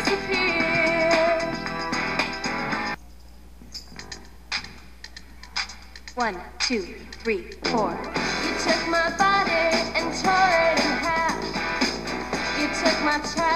One, two, three, four. You took my body and tore it in half. You took my child.